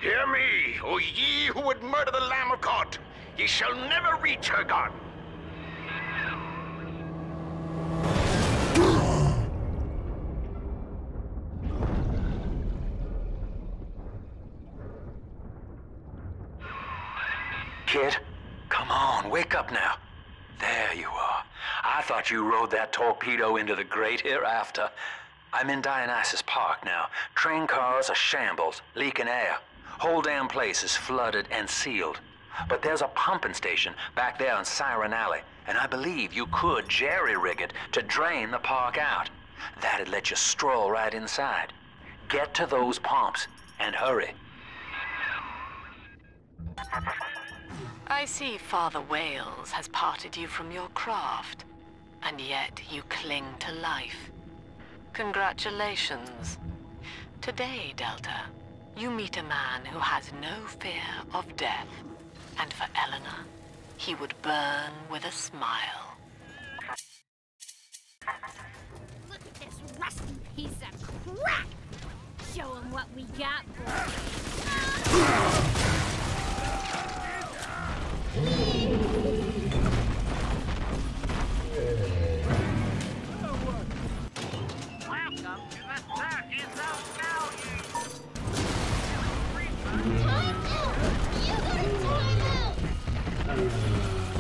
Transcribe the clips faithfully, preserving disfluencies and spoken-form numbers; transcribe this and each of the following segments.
Hear me, O ye who would murder the Lamb of God. Ye shall never reach her God. Kid, come on, wake up now. There you are. I thought you rode that torpedo into the great hereafter. I'm in Dionysus Park now. Train cars are shambles, leaking air. Whole damn place is flooded and sealed. But there's a pumping station back there on Siren Alley, and I believe you could jerry-rig it to drain the park out. That'd let you stroll right inside. Get to those pumps, and hurry. I see Father Wales has parted you from your craft, and yet you cling to life. Congratulations. Today, Delta, you meet a man who has no fear of death, and for Eleanor, he would burn with a smile. Look at this rusty piece of crap! Show him what we got, boy. Welcome to the circus of value. Time out! You got time out!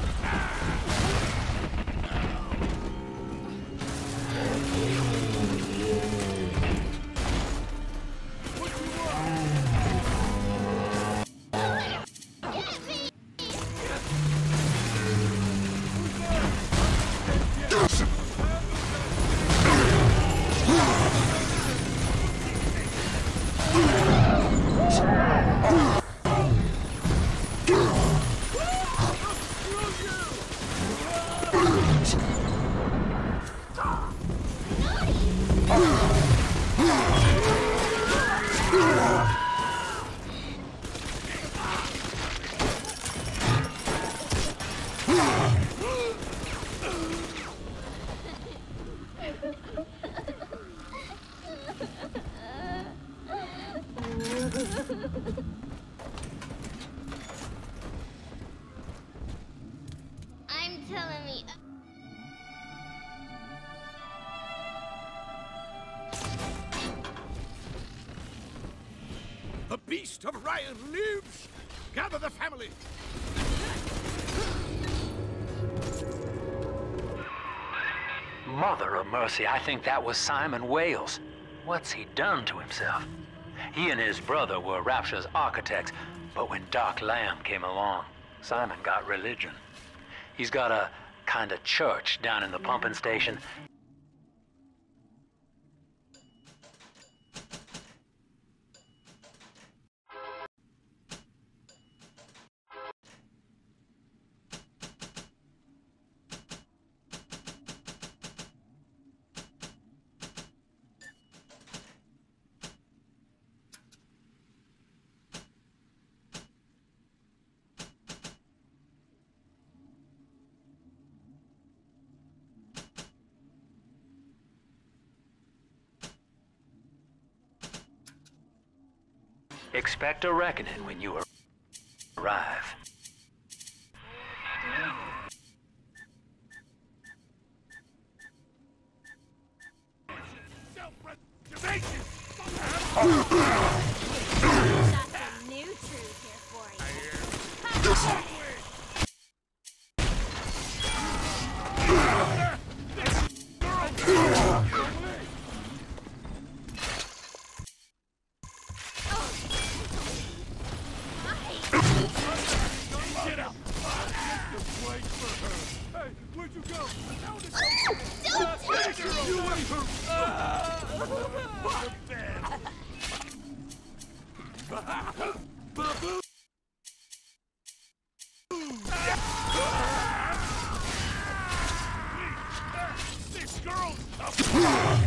I'm telling me. The beast of Ryan lives! Gather the family! Mother of mercy, I think that was Simon Wales. What's he done to himself? He and his brother were Rapture's architects, but when Doc Lamb came along, Simon got religion. He's got a kind of church down in the pumping station. Expect a reckoning when you arrive. Self-preservation! That's a new truth here for you. Get out! Wait for her! Hey, where'd you go? Don't touch her! You wait for Baboon! This girl's tough!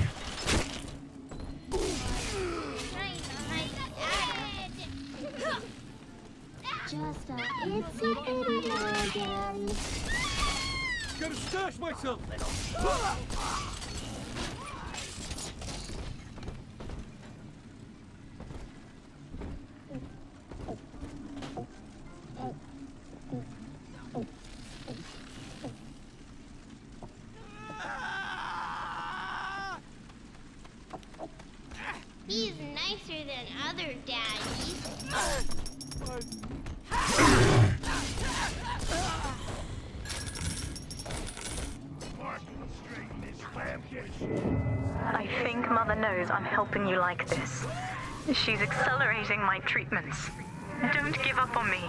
Just a itsy bitty again. Gotta stash myself! than other daddies. I think Mother knows I'm helping you like this. She's accelerating my treatments. Don't give up on me.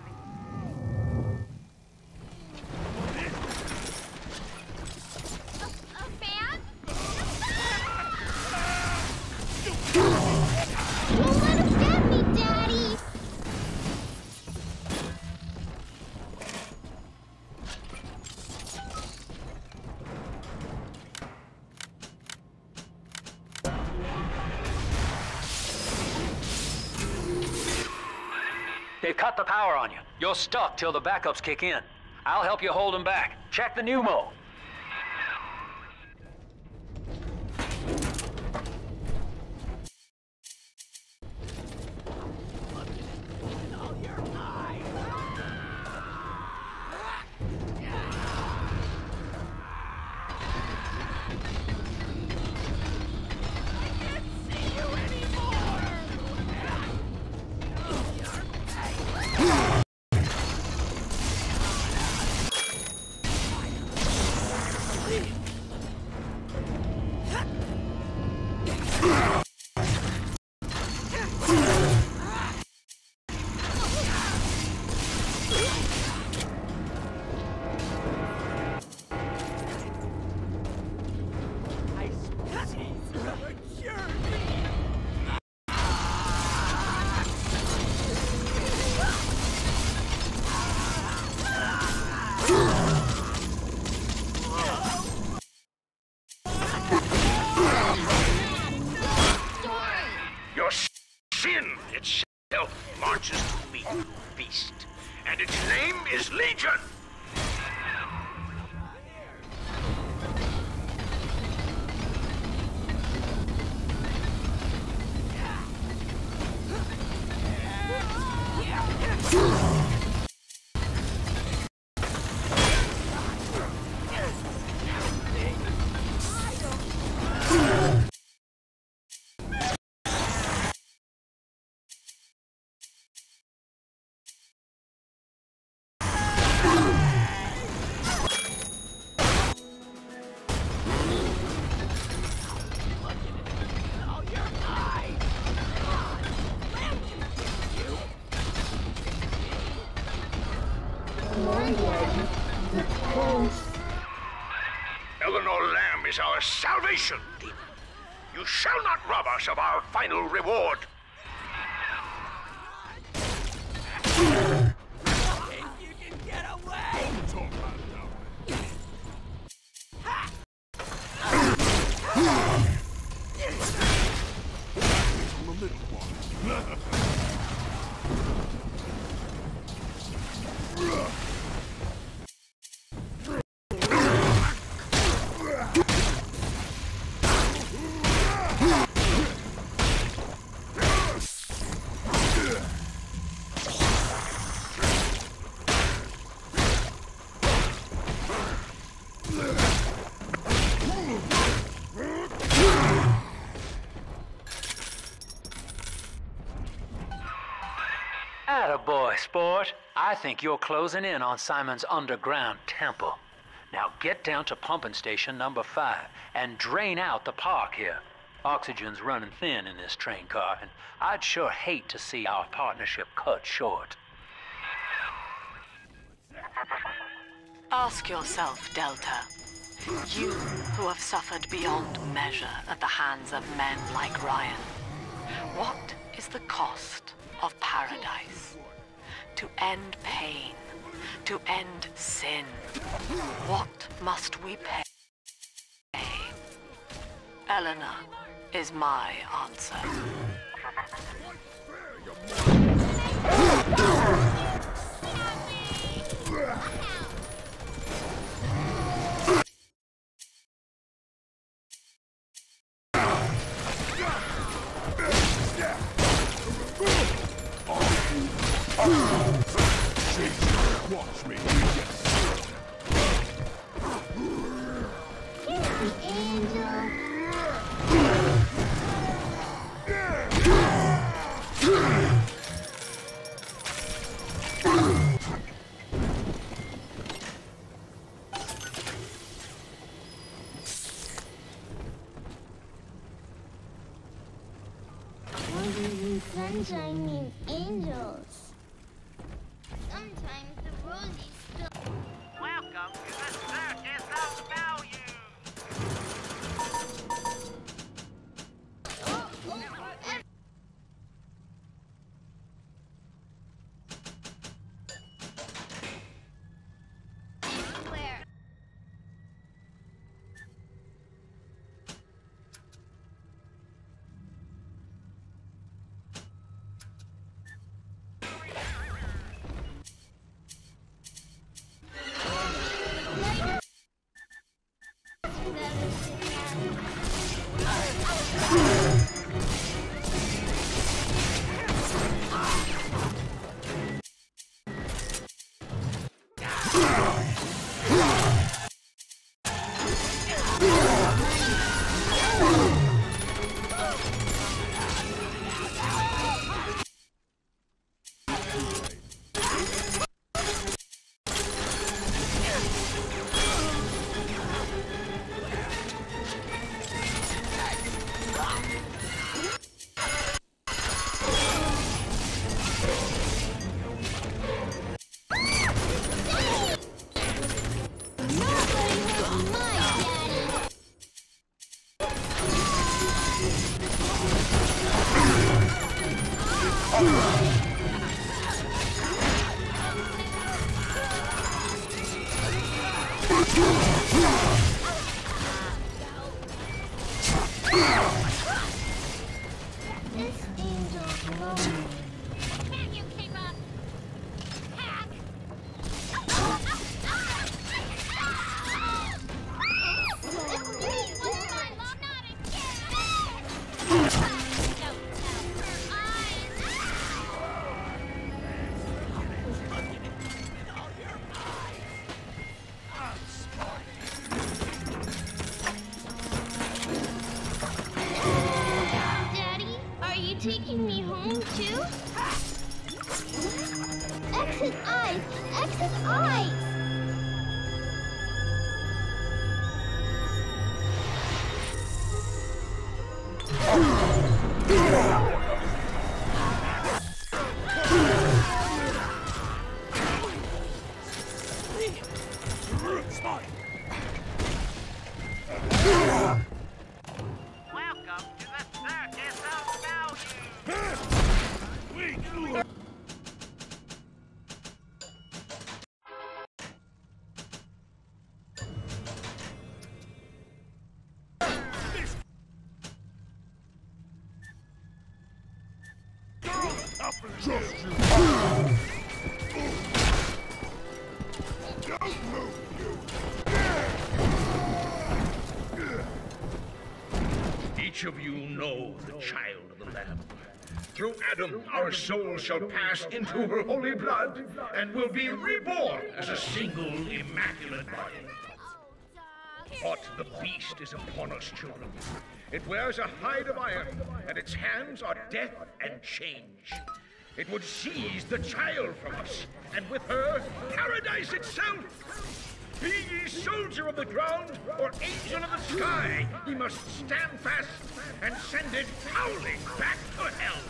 A fan? Don't let him stab me, Daddy! They've cut the power on you. You're stuck till the backups kick in. I'll help you hold them back. Check the pneumo. Eleanor Lamb is our salvation, demon. You shall not rob us of our final reward. You can get away! I'm a little one. Attaboy, sport. I think you're closing in on Simon's underground temple. Now get down to pumping station number five and drain out the park here. Oxygen's running thin in this train car, and I'd sure hate to see our partnership cut short. Ask yourself, Delta. You who have suffered beyond measure at the hands of men like Ryan. What is the cost of paradise? To end pain, to end sin, what must we pay? Eleanor is my answer. Watch me. Here's the angel. sunshine means angels. Sometimes the rosy still. Welcome to the Circus of Value. Oh, oh, Where? This angel's low. Can you keep up? Hack! It's me! What's my love? Not again! Don't tell her eyes! Daddy, are you taking me home too? Exit eyes! Exit eyes! Welcome to the Circus of Value. Each of you know the child of the Lamb. Through Adam, our soul shall pass into her holy blood and will be reborn as a single immaculate body. But the beast is upon us, children. It wears a hide of iron, and its hands are death and change. It would seize the child from us, and with her, paradise itself. Be ye soldier of the ground or angel of the sky, ye must stand fast and send it howling back to hell.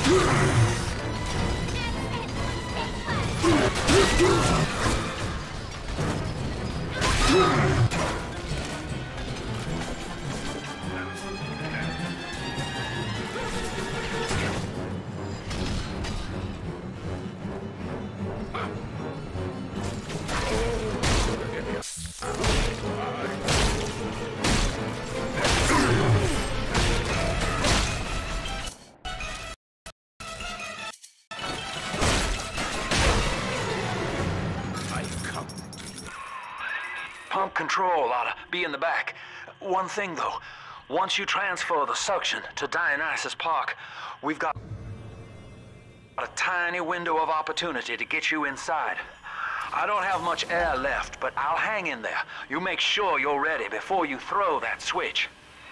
Pump control ought to be in the back. One thing, though. Once you transfer the suction to Dionysus Park, we've got a tiny window of opportunity to get you inside. I don't have much air left, but I'll hang in there. You make sure you're ready before you throw that switch.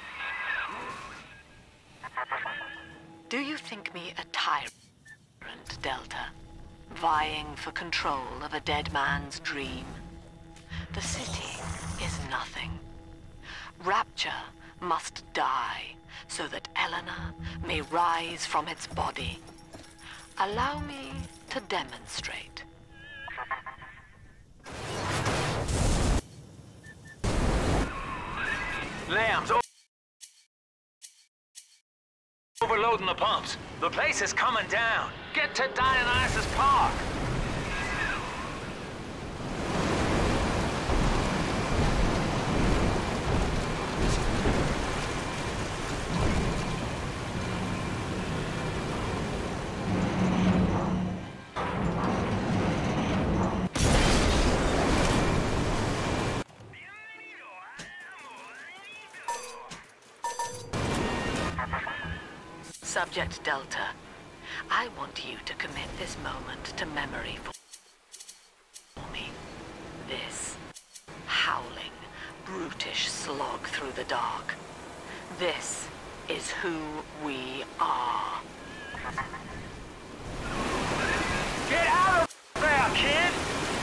Do you think me a tyrant, Delta? Vying for control of a dead man's dream? The city is nothing. Rapture must die so that Eleanor may rise from its body. Allow me to demonstrate. Lambs, overloading the pumps. The place is coming down. Get to Dionysus Park. Subject Delta, I want you to commit this moment to memory for me. This howling, brutish slog through the dark. This is who we are. Get out of there, kid!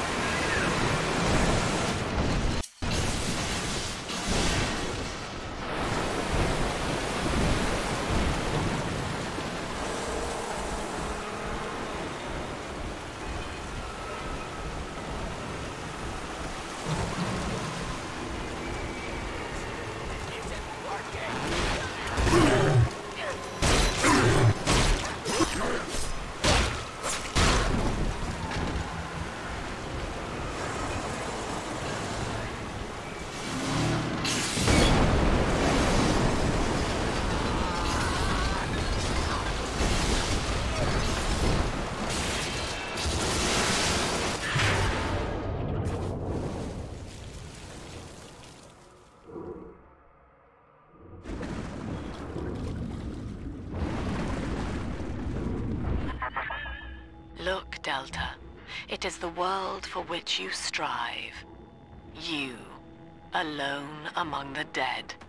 Look, Delta, it is the world for which you strive. You, alone among the dead.